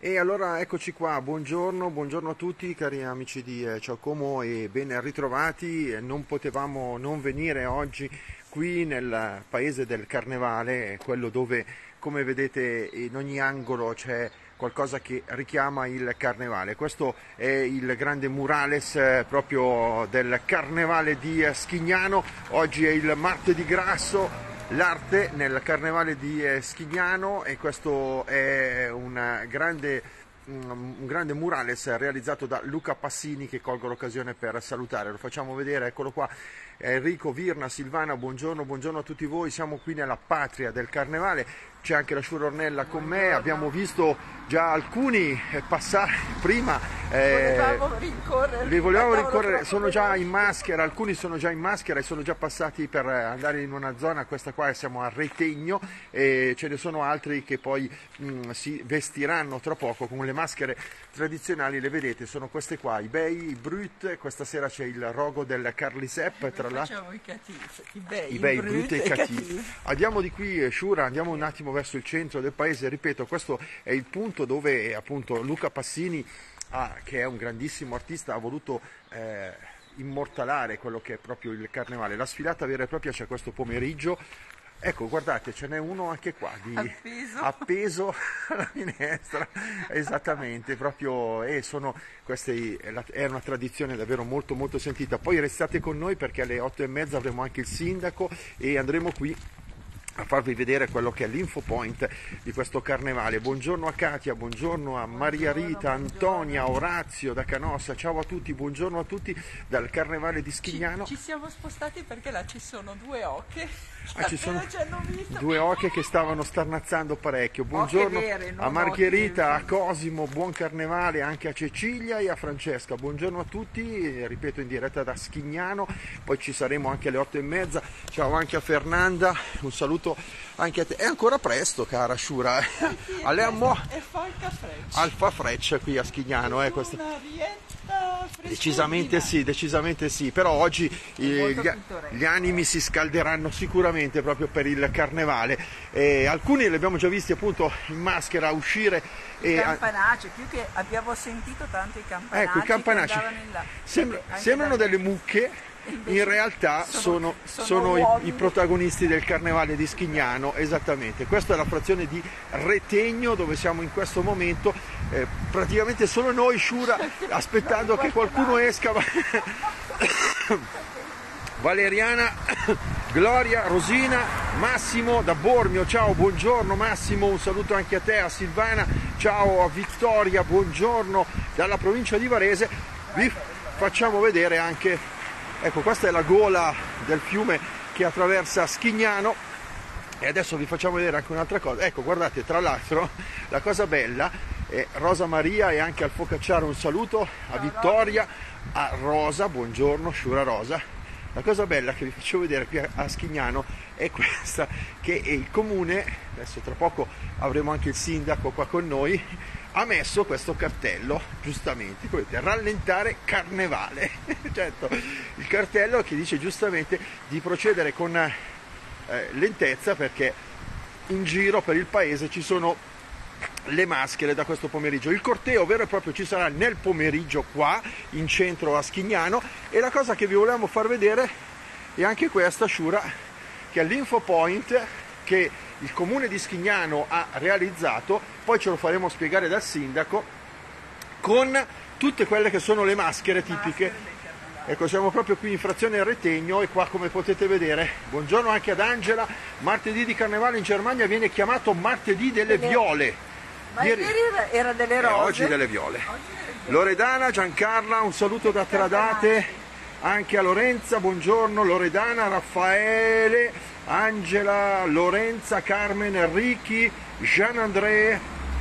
E allora eccoci qua, buongiorno a tutti cari amici di Ciao Como e ben ritrovati. Non potevamo non venire oggi qui nel paese del Carnevale, quello dove, come vedete, in ogni angolo c'è qualcosa che richiama il Carnevale. Questo è il grande murales proprio del Carnevale di Schignano. Oggi è il martedì grasso, l'arte nel Carnevale di Schignano, e questo è un grande murales realizzato da Luca Passini, che colgo l'occasione per salutare. Lo facciamo vedere, eccolo qua. Enrico, Virna, Silvana, buongiorno a tutti voi. Siamo qui nella patria del Carnevale. C'è anche la Sciura Ornella con me. Abbiamo visto già alcuni passare prima. Li volevamo rincorrere, sono già in maschera, alcuni sono già in maschera e sono già passati per andare in una zona. Questa qua siamo a Retegno, e ce ne sono altri che poi si vestiranno tra poco con le maschere tradizionali. Le vedete, sono queste qua, i bei, i brut. Questa sera c'è il rogo del Carlisep, tra l'altro. Facciamo i cattivi, i bei, i brut e i cattivi. cattivi. Andiamo di qui, Sciura, andiamo un attimo verso il centro del paese. Ripeto, questo è il punto dove appunto Luca Passini, che è un grandissimo artista, ha voluto immortalare quello che è proprio il Carnevale. La sfilata vera e propria c'è questo pomeriggio. Ecco, guardate, ce n'è uno anche qua, appeso alla finestra, esattamente, proprio, è una tradizione davvero molto molto sentita. Poi restate con noi, perché alle 8:30 avremo anche il sindaco e andremo qui a farvi vedere quello che è l'info point di questo Carnevale. Buongiorno a Katia, buongiorno a Maria Rita, Antonia, Orazio da Canossa, ciao a tutti, buongiorno a tutti dal Carnevale di Schignano. Ci siamo spostati perché là ci sono due oche. Ci sono due oche che stavano starnazzando parecchio. Buongiorno vere, a Margherita, a Cosimo, buon Carnevale anche a Cecilia e a Francesca. Buongiorno a tutti, ripeto, in diretta da Schignano. Poi ci saremo anche alle 8:30. Ciao anche a Fernanda, un saluto anche a te. È ancora presto, cara Sciura. Alfa Freccia qui a Schignano. Decisamente sì, però oggi gli animi si scalderanno sicuramente proprio per il Carnevale. Alcuni li abbiamo già visti appunto in maschera uscire. Campanacci, più che abbiamo sentito tanto i campanacci. Ecco, i campanacci sembrano delle mucche. In realtà sono i protagonisti del Carnevale di Schignano, esattamente. Questa è la frazione di Retegno, dove siamo in questo momento, praticamente solo noi, Sciura, aspettando che qualcuno esca. Valeriana, Gloria, Rosina, Massimo da Bormio, ciao, buongiorno Massimo, un saluto anche a te, a Silvana, ciao, a Vittoria, buongiorno dalla provincia di Varese. Vi facciamo vedere anche. Ecco, questa è la gola del fiume che attraversa Schignano, e adesso vi facciamo vedere anche un'altra cosa. Ecco, guardate, tra l'altro, la cosa bella è Rosa Maria e anche al Focacciaro un saluto, a Vittoria, a Rosa, buongiorno, Sciura Rosa. La cosa bella che vi faccio vedere qui a Schignano è questa, che il comune, adesso tra poco avremo anche il sindaco qua con noi, ha messo questo cartello, giustamente, potete rallentare Carnevale. Certo, il cartello che dice giustamente di procedere con lentezza, perché in giro per il paese ci sono le maschere da questo pomeriggio. Il corteo vero e proprio ci sarà nel pomeriggio qua in centro a Schignano, e la cosa che vi volevamo far vedere è anche questa, Sciura, che è l'info point che il comune di Schignano ha realizzato, poi ce lo faremo spiegare dal sindaco, con tutte quelle che sono le maschere tipiche. Ecco, siamo proprio qui in frazione Retegno, e qua, come potete vedere, buongiorno anche ad Angela. Martedì di Carnevale in Germania viene chiamato martedì delle viole. Ma ieri era delle rose. Oggi delle viole. Loredana, Giancarla, un saluto da Tradate, anche a Lorenza, buongiorno Loredana, Raffaele, Angela, Lorenza, Carmen, Enrichi, Jean-André,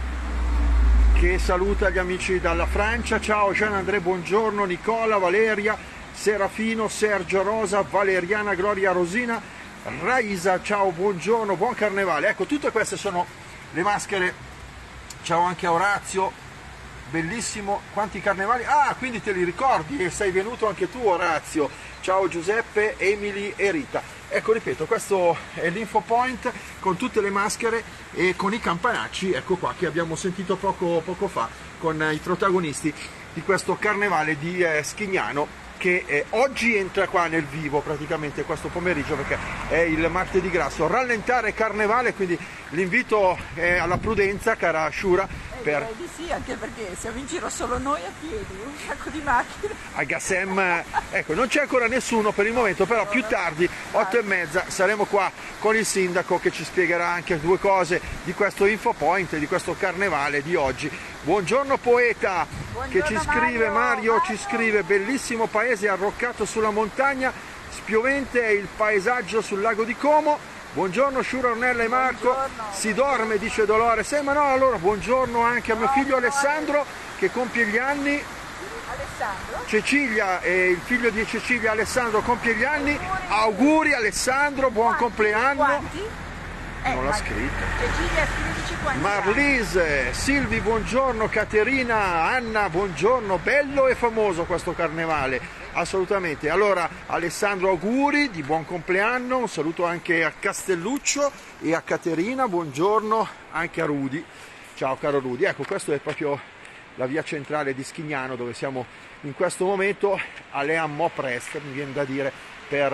che saluta gli amici dalla Francia. Ciao Jean-André, buongiorno, Nicola, Valeria, Serafino, Sergio, Rosa, Valeriana, Gloria, Rosina, Raisa, ciao, buongiorno, buon Carnevale. Ecco, tutte queste sono le maschere. Ciao anche a Orazio, bellissimo, quanti carnevali. Ah, quindi te li ricordi e sei venuto anche tu, Orazio. ciao Giuseppe, Emily e Rita. Ecco, ripeto, questo è l'Info Point con tutte le maschere e con i campanacci, ecco qua, che abbiamo sentito poco fa con i protagonisti di questo carnevale di Schignano, che oggi entra qua nel vivo praticamente questo pomeriggio, perché è il martedì grasso. Rallentare carnevale, quindi l'invito è alla prudenza, cara Shura. Direi di sì, anche perché siamo in giro solo noi a piedi, un sacco di macchine. A Gassem, ecco, non c'è ancora nessuno per il momento, però più tardi, 8:30, saremo qua con il sindaco che ci spiegherà anche due cose di questo Info Point, di questo carnevale di oggi. Buongiorno poeta, buongiorno, che ci scrive Mario, ci scrive: bellissimo paese arroccato sulla montagna, spiovente è il paesaggio sul lago di Como. Buongiorno Shura, Ornella e Marco. Buongiorno. Si dorme, dice Dolores. Ma no, allora buongiorno anche a mio figlio Alessandro, che compie gli anni. Alessandro? Cecilia, il figlio di Cecilia, Alessandro, compie gli anni. Auguri Alessandro, buon compleanno. Quanti? Non l'ha scritto. Cecilia, scrivici quanti Marlise, Silvi, buongiorno, Caterina, Anna, buongiorno, bello e famoso questo carnevale, assolutamente. Allora Alessandro, auguri di buon compleanno, un saluto anche a Castelluccio e a Caterina, buongiorno anche a Rudy. Ciao caro Rudy, ecco, questo è proprio la via centrale di Schignano, dove siamo in questo momento alle Ammo Prest, mi viene da dire.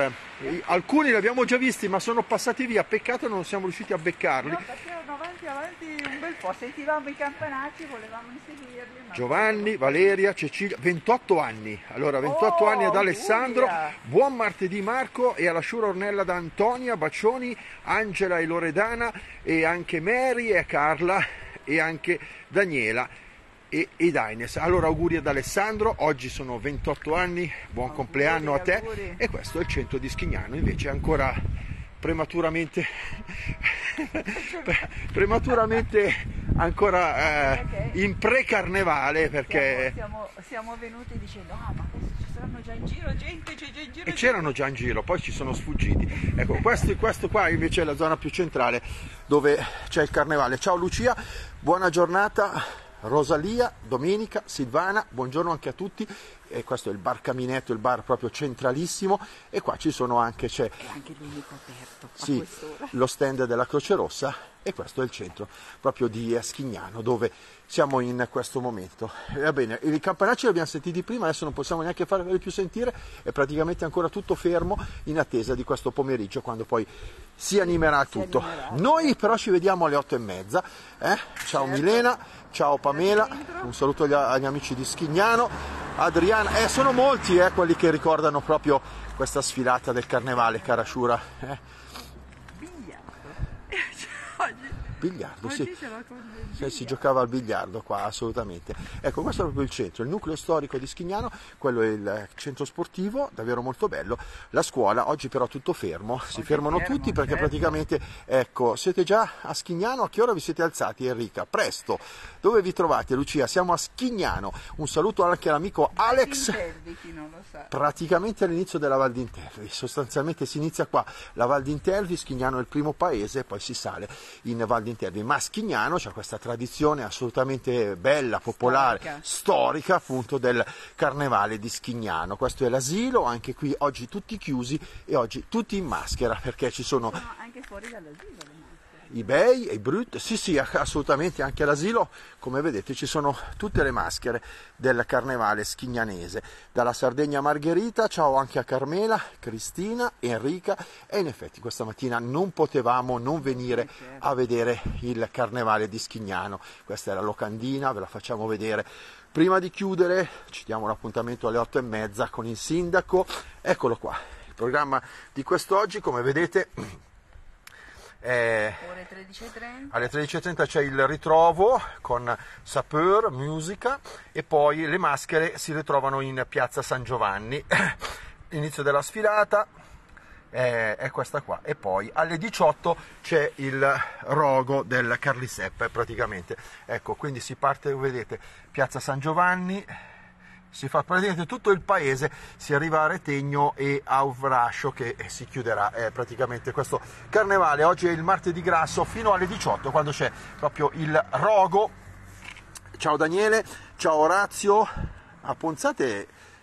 Alcuni li abbiamo già visti, ma sono passati via, peccato non siamo riusciti a beccarli. No, perché erano avanti un bel po', sentivamo i campanacci, volevamo inseguirli. Ma... Giovanni, Valeria, Cecilia, 28 anni. Allora, 28 anni ad Alessandro. Giulia. Buon martedì Marco, e alla Shura Ornella da Antonia, bacioni, Angela e Loredana, e anche Mary e Carla, e anche Daniela e Daines. Allora auguri ad Alessandro, oggi sono 28 anni, buon compleanno a te. Auguri. E questo è il centro di Schignano, invece ancora prematuramente ancora in pre-carnevale, perché siamo venuti dicendo ma adesso ci saranno già in giro gente, c'è già in giro e c'erano già in giro, poi ci sono sfuggiti. Ecco, questo qua invece è la zona più centrale dove c'è il carnevale. Ciao Lucia, buona giornata. Rosalia, Domenica, Silvana, buongiorno anche a tutti. E questo è il bar Caminetto, il bar proprio centralissimo, e qua ci sono anche, c'è anche l'unico aperto a sì, quest'ora. lo stand della Croce Rossa, e questo è il centro proprio di Schignano, dove siamo in questo momento. Va bene, i campanacci li abbiamo sentiti prima, adesso non possiamo neanche farli più sentire, è praticamente ancora tutto fermo in attesa di questo pomeriggio, quando poi si animerà tutto. Noi però ci vediamo alle 8:30. Ciao Milena, ciao Pamela, un saluto agli amici di Schignano. Adriana, sono molti quelli che ricordano proprio questa sfilata del carnevale, cara Shura. Biliardo, sì. Si giocava al biliardo qua, assolutamente. Ecco, questo è proprio il centro, il nucleo storico di Schignano, quello è il centro sportivo, davvero molto bello. La scuola, oggi però tutto fermo, si fermano tutti perché certo. praticamente, ecco, siete già a Schignano? A che ora vi siete alzati, Enrica? Presto! Dove vi trovate, Lucia? Siamo a Schignano. Un saluto anche all'amico Alex. Intervi, chi non lo sa. Praticamente all'inizio della Val d'Intervi, sostanzialmente si inizia qua, la Val d'Intervi, Schignano è il primo paese, poi si sale in Val d'Intervi, ma Schignano c'ha questa tradizione assolutamente bella, popolare, storica appunto del carnevale di Schignano. Questo è l'asilo, anche qui oggi tutti chiusi e oggi tutti in maschera, perché ci sono anche fuori dall'asilo. i bei e i brut, sì, assolutamente, anche all'asilo, come vedete, ci sono tutte le maschere del carnevale schignanese. Dalla Sardegna Margherita, ciao anche a Carmela, Cristina, Enrica, e in effetti questa mattina non potevamo non venire a vedere il carnevale di Schignano. Questa è la locandina, ve la facciamo vedere. Prima di chiudere ci diamo un appuntamento alle 8:30 con il sindaco. Eccolo qua, il programma di quest'oggi, come vedete. Ore 13:30. Alle 13:30 c'è il ritrovo con Sapeur, musica, e poi le maschere si ritrovano in piazza San Giovanni. Inizio della sfilata è questa qua, e poi alle 18 c'è il rogo del Carliseppe praticamente. Ecco, quindi si parte, vedete, piazza San Giovanni, si fa praticamente tutto il paese, si arriva a Retegno e a Uvrascio, che si chiuderà praticamente questo carnevale. Oggi è il martedì grasso fino alle 18, quando c'è proprio il rogo. Ciao Daniele, ciao Orazio, a Ponzate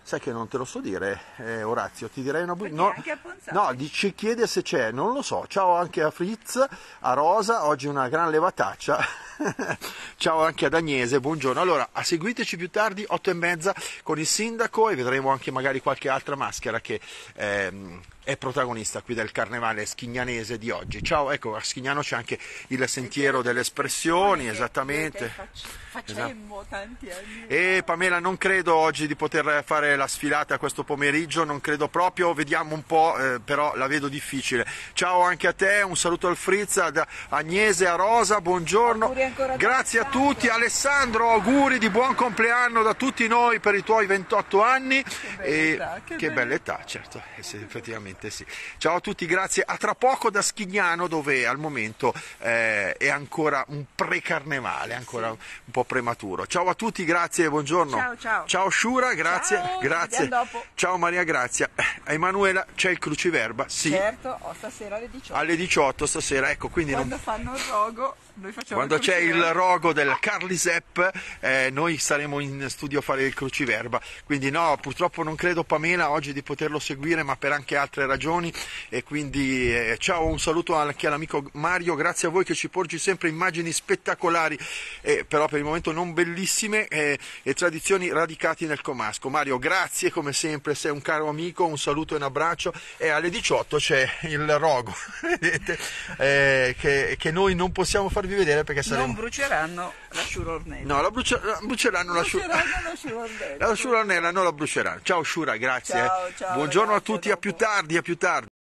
Sai che non te lo so dire, Orazio, ti direi una Perché no, anche a Ponzano. no, ci chiede se c'è, non lo so. Ciao anche a Fritz, a Rosa, oggi una gran levataccia. Ciao anche ad Agnese, buongiorno. Allora, seguiteci più tardi, 8:30 con il sindaco, e vedremo anche magari qualche altra maschera che è protagonista qui del carnevale schignanese di oggi. Ciao, ecco, a Schignano c'è anche il sentiero delle espressioni, esattamente. Facemmo tanti anni. E Pamela, non credo oggi di poter fare la sfilata questo pomeriggio, non credo proprio, vediamo un po', però la vedo difficile. Ciao anche a te, un saluto al Fritz, ad Agnese, a Rosa, buongiorno. Auguri ancora da Grazie a Alessandro. tutti, Alessandro, auguri di buon compleanno da tutti noi per i tuoi 28 anni. Che bella età, certo, sì, effettivamente sì. Ciao a tutti, grazie, a tra poco da Schignano, dove al momento è ancora un pre-carnevale, ancora un po' prematuro. Ciao a tutti, grazie, buongiorno. Ciao, ciao. Ciao Shura, grazie, Ciao, grazie. ci vediamo dopo. Ciao Maria Grazia. Emanuela, c'è il cruciverba? Sì. Certo, stasera alle 18. Alle 18 stasera, ecco, quindi Quando fanno il rogo, noi facciamo quando il c'è il cruciverba. rogo del Carlisepp, noi saremo in studio a fare il cruciverba, quindi no, purtroppo non credo, Pamela, oggi di poterlo seguire, ma per anche altre ragioni, e quindi ciao, un saluto anche all'amico Mario, grazie a voi che ci porgi sempre immagini spettacolari, però per il momento non bellissime, e tradizioni radicate nel comasco. Mario, grazie come sempre, sei un caro amico, un saluto e un abbraccio, e alle 18 c'è il rogo, vedete, che noi non possiamo farvi vedere perché saremo... Non bruceranno la sciurornella. No, bruceranno la sciurornella. sciurornella, non la bruceranno. Ciao Shura, grazie. Ciao, ciao, Buongiorno ragazzi, a tutti, a più dopo. tardi, a più tardi.